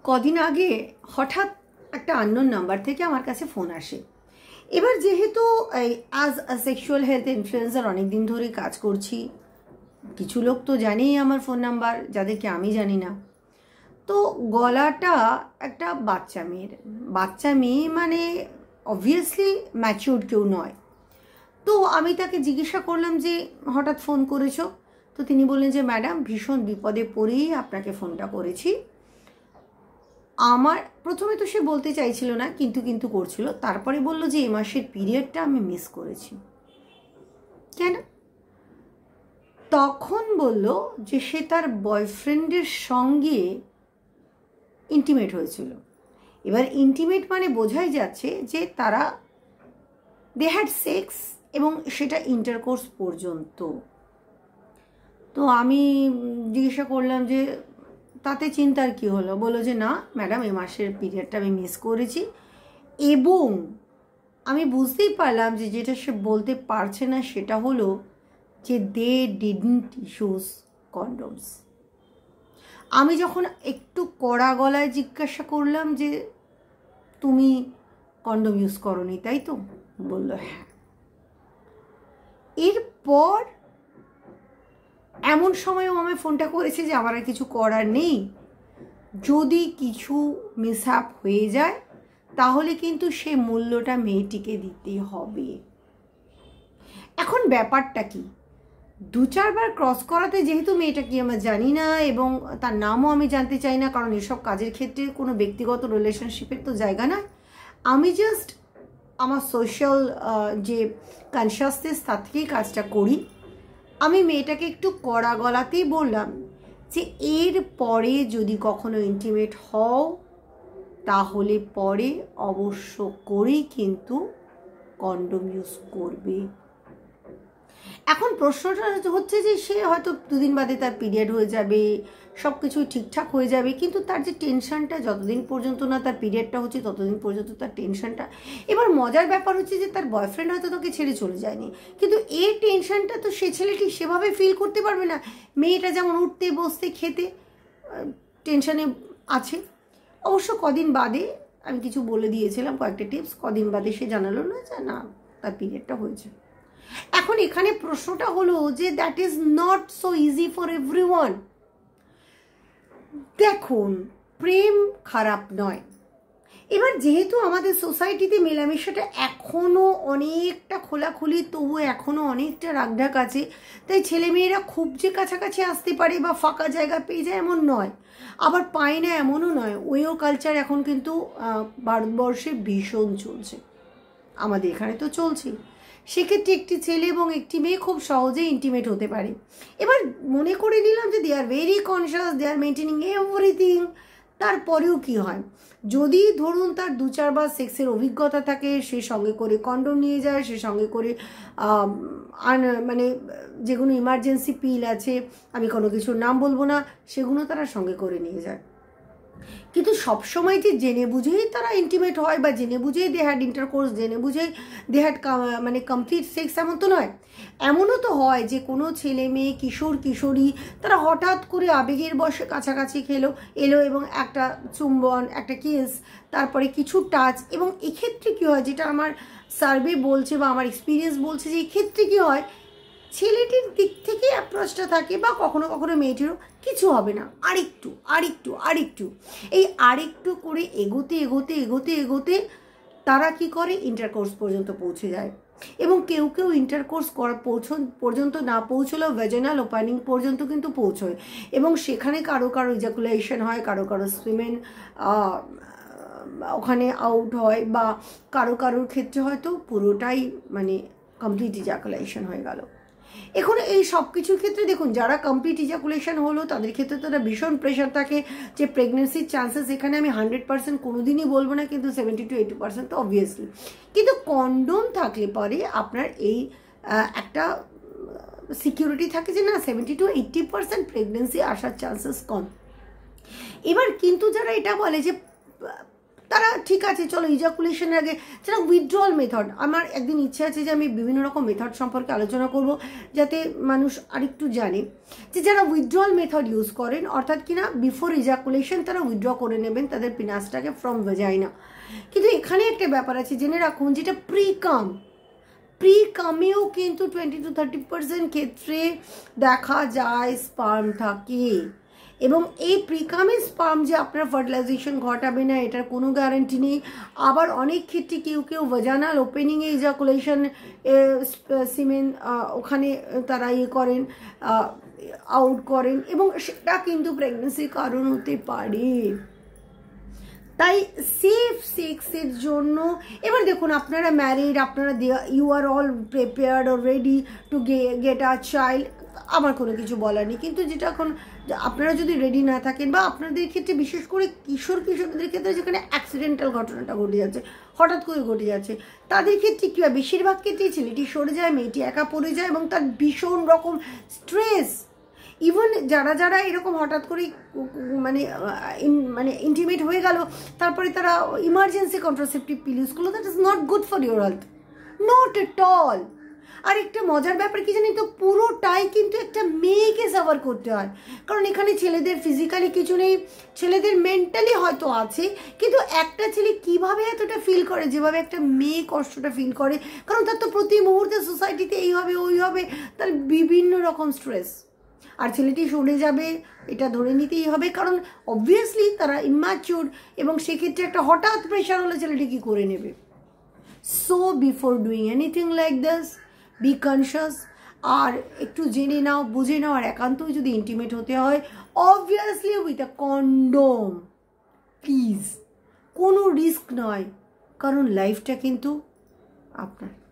কদিন আগে হঠাৎ একটা আননোন নাম্বার থেকে আমার কাছে ফোন আসে। এবার যেহেতু as a sexual health influencer অনেক দিন ধরে কাজ করছি, কিছু লোক তো জানেই আমার ফোন নাম্বার, যাদেরকে আমি জানি না। তো গলাটা একটা বাচ্চা মেয়ে, মানে অবভিয়াসলি ম্যাচিউরড কেউ নয়। তো আমি তাকে জিজ্ঞাসা করলাম যে হঠাৎ ফোন করেছো? তো তিনি বললেন যে ম্যাডাম, ভীষণ বিপদে পড়েই আপনাকে ফোনটা করেছি। আমার প্রথমে তো সে বলতে চাইছিল না, কিন্তু করছিল। তারপরে বলল যে এই মাসের পিরিয়ডটা আমি মিস করেছি। কেন? তখন বলল যে সে তার বয়ফ্রেন্ডের সঙ্গে ইন্টিমেট হয়েছিল। এবার ইন্টিমেট মানে বোঝাই যাচ্ছে যে তারা দে হ্যাড সেক্স, এবং সেটা ইন্টারকোর্স পর্যন্ত। তো আমি জিজ্ঞাসা করলাম যে তাতে চিন্তার কি হলো? বললো যে না ম্যাডাম, এই মাসের পিরিয়ডটা আমি মিস করেছি। এবং আমি বুঝতেই পারলাম যে যেটা সে বলতে পারছে না সেটা হলো যে দে ডিডন্ট ইউজ কন্ডোমস। আমি যখন একটু কড়া গলায় জিজ্ঞাসা করলাম যে তুমি কন্ডোম ইউজ করোনি তাই তো? বললো হ্যাঁ। এরপর এমন সময়ও আমায় ফোনটা করেছে যে আমার আর কিছু করার নেই, যদি কিছু মিসহ্যাপ হয়ে যায় তাহলে কিন্তু সে মূল্যটা মেয়েটিকে দিতে হবে। এখন ব্যাপারটা কি, 2-4 বার ক্রস করাতে যেহেতু মেয়েটা কি আমরা জানি না, এবং তার নামও আমি জানতে চাই না, কারণ এসব কাজের ক্ষেত্রে কোনো ব্যক্তিগত রিলেশনশিপের তো জায়গা নয়। আমি জাস্ট আমার সোশ্যাল যে কনসিয়াসনেস তার থেকেই কাজটা করি। আমি মেয়েটাকে একটু কড়া গলাতেই বললাম যে এর পরে যদি কখনো ইন্টিমেট হও তাহলে পরে অবশ্য করেই কিন্তু কন্ডোম ইউজ করবে। এখন প্রশ্নটা হচ্ছে যে সে হয়তো 2 দিন বাদে তার পিরিয়ড হয়ে যাবে, সব কিছু ঠিকঠাক হয়ে যাবে, কিন্তু তার যে টেনশনটা, যতদিন পর্যন্ত না তার পিরিয়ডটা হচ্ছে ততদিন পর্যন্ত তার টেনশনটা। এবার মজার ব্যাপার হচ্ছে যে তার বয়ফ্রেন্ড হয়তো তাকে ছেড়ে চলে যায়নি, কিন্তু এই টেনশনটা তো সে ছেলেটি সেভাবে ফিল করতে পারবে না। মেয়েটা যেমন উঠতে বসতে খেতে টেনশনে আছে। অবশ্য কদিন বাদে আমি কিছু বলে দিয়েছিলাম, কয়েকটা টিপস, কদিন বাদে সে জানালো না যে না তার পিরিয়ডটা হয়েছে। এখন এখানে প্রশ্নটা হলো যে that is not so easy for everyone. দেখুন, প্রেম খারাপ নয়। এবার যেহেতু আমাদের সোসাইটিতে মেলামেশাটা এখনো অনেকটা খোলাখুলি, তবু এখনো অনেকটা রাগঢাক আছে, তাই ছেলেমেয়েরা খুব যে কাছাকাছি আসতে পারে বা ফাঁকা জায়গা পেয়ে যায় এমন নয়, আবার পায় না এমনও নয়। ওইও কালচার এখন কিন্তু ভারতবর্ষে ভীষণ চলছে, আমাদের এখানে তো চলছে। সেক্ষেত্রে একটি ছেলে এবং একটি মেয়ে খুব সহজেই ইন্টিমেট হতে পারে। এবার মনে করে নিলাম যে they are very conscious, they are maintaining everything. তারপরেও কি হয়, যদি ধরুন তার 2-4 বার সেক্সের অভিজ্ঞতা থাকে, সে সঙ্গে করে কন্ডোম নিয়ে যায়, সে সঙ্গে করে মানে যেগুলো ইমার্জেন্সি পিল আছে, আমি কোনো কিছুর নাম বলবো না, সেগুলো তারা সঙ্গে করে নিয়ে যায়। কিন্তু সবসময় যে জেনে বুঝেই তারা ইন্টিমেট হয় বা জেনে বুঝেই দে হ্যাড ইন্টারকোর্স, জেনে বুঝেই দে হ্যাড মানে কমপ্লিট সেক্স, এমন তো নয়। এমনও তো হয় যে কোনো ছেলে মেয়ে, কিশোর কিশোরী, তারা হঠাৎ করে আবেগের বশে কাছাকাছি এলো এবং একটা চুম্বন, একটা কিস, তারপরে কিছু টাচ। এবং এক্ষেত্রে কী হয়, যেটা আমার সার্ভে বলছে বা আমার এক্সপিরিয়েন্স বলছে, যে এক্ষেত্রে কী হয়, ছেলেটির দিক থেকে অ্যাপ্রোচটা থাকে, বা কখনো কখনো মেয়েটিরও, কিছু হবে না, আরেকটু এই আরেকটু করে এগোতে এগোতে এগোতে এগোতে তারা কি করে, ইন্টারকোর্স পর্যন্ত পৌঁছে যায়। এবং কেউ কেউ ইন্টারকোর্স পর্যন্ত না পৌঁছলেও ভ্যাজিনাল ওপেনিং পর্যন্ত কিন্তু পৌঁছয়, এবং সেখানে কারো কারো ইজাকুলেশন হয়, কারো কারো সুইমেন ওখানে আউট হয়, বা কারোর ক্ষেত্রে হয়তো পুরোটাই মানে কমপ্লিট ইজাকুলেশন হয়ে গেল। এখন এই সব কিছুর ক্ষেত্রে দেখুন, যারা কমপ্লিট ইজাকুলেশন হলো তাদের ক্ষেত্রে তো ভীষণ প্রেশার থাকে যে প্রেগনেন্সির চান্সেস, এখানে আমি 100% কোনোদিনই বলবো না, কিন্তু 70-80% তো অবভিয়াসলি। কিন্তু কন্ডোম থাকলে পরে আপনার এই একটা সিকিউরিটি থাকে যে না 70-80% প্রেগনেন্সি আসার চান্সেস কম। এবার কিন্তু যারা এটা বলে যে তারা ঠিক আছে চলো ইজাকুলেশনের আগে যারা উইথড্রল মেথড, আমার একদিন ইচ্ছে আছে যে আমি বিভিন্ন রকম মেথড সম্পর্কে আলোচনা করব যাতে মানুষ আরেকটু জানে যে যারা উইথড্রল মেথড ইউজ করেন, অর্থাৎ কিনা বিফোর ইজাকুলেশন তারা উইথড্র করে নেবেন তাদের পিনাসটাকে ফ্রম ভেজাইনা। কিন্তু এখানে একটা ব্যাপার আছে জেনে রাখুন, যেটা প্রিকামেও কিন্তু 20 to 30% ক্ষেত্রে দেখা যায় স্পার্ম থাকে, এবং এই প্রিকামে স্পার্ম যে আপনার ফার্টিলাইজেশন ঘটাবে না এটার কোনো গ্যারান্টি নেই। আবার অনেক ক্ষেত্রে কেউ ভেজানাল ওপেনিংয়ে ইজাকুলেশন সিমেন ওখানে তারা করেন, আউট করেন, এবং সেটা কিন্তু প্রেগনেন্সির কারণ হতে পারে। তাই সেফ সেক্সের জন্য এবার দেখুন আপনারা ম্যারিড, আপনারা you are all prepared or ready to get a child, আমার কোনো কিছু বলার নেই। কিন্তু যেটা এখন আপনারা যদি রেডি না থাকেন বা আপনাদের ক্ষেত্রে বিশেষ করে কিশোরীদের ক্ষেত্রে যেখানে অ্যাক্সিডেন্টাল ঘটনাটা ঘটে যাচ্ছে, হঠাৎ করে ঘটে যাচ্ছে, তাদের ক্ষেত্রে কী হয়, বেশিরভাগ ক্ষেত্রেই ছেলেটি সরে যায়, মেয়েটি একা পড়ে যায় এবং তার ভীষণ রকম স্ট্রেস। ইভেন যারা এরকম হঠাৎ করেই মানে ইন্টিমেট হয়ে গেল, তারপরে তারা ইমার্জেন্সি কন্ট্রাসেপটিভ পিল ইউজ করলো, that is not good for your health, not at all. আর একটা মজার ব্যাপার কি জানি তো, পুরোটাই কিন্তু একটা মেয়েকে সাফার করতে হয়, কারণ এখানে ছেলেদের ফিজিক্যালি কিছু নেই, ছেলেদের মেন্টালি হয়তো আছে, কিন্তু একটা ছেলে কিভাবে এতটা ফিল করে যেভাবে একটা মেয়ে কষ্টটা ফিল করে, কারণ তার তো প্রতি মুহূর্তে সোসাইটিতে এই হবে ওই হবে, তার বিভিন্ন রকম স্ট্রেস। আর ছেলেটি সরে যাবে এটা ধরে নিতেই হবে, কারণ অবভিয়াসলি তারা ইম্যাচিউর, এবং সেক্ষেত্রে একটা হঠাৎ প্রেশার হলে ছেলেটি কী করে নেবে। So before doing anything like this be conscious, আর একটু জেনে নাও বুঝে নাও, আর একান্তই যদি ইন্টিমেট হতে হয় obviously with a condom please, কোনো রিস্ক নয়, কারণ লাইফটা কিন্তু আপনার।